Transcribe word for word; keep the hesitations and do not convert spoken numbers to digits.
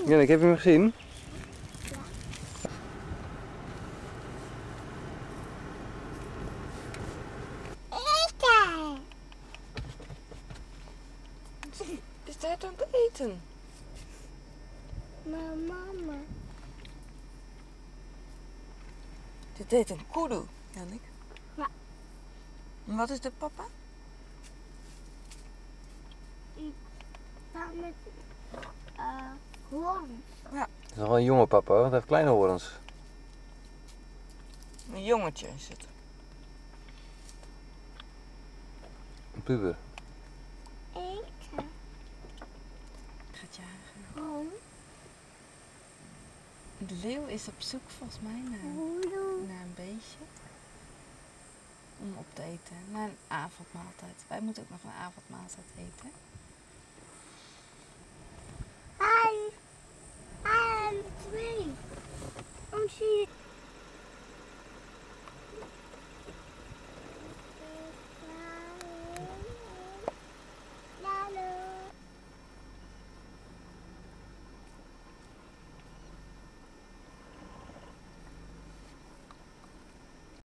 Jannik, heb je hem gezien? Is hij aan het eten? Mijn mama. Dit heet een kudu, Jannik. Ja. En wat is de papa? Ik ga met uh, hoorns. Ja, Het is nog wel een jonge papa hoor, hij heeft kleine horens. een jongetje is het. Een puber. Eten. Gaat jagen. Hoorn. De leeuw is op zoek volgens mij naar, Hoedoe. naar een beestje. Om op te eten. Naar een avondmaaltijd. Wij moeten ook nog een avondmaaltijd eten.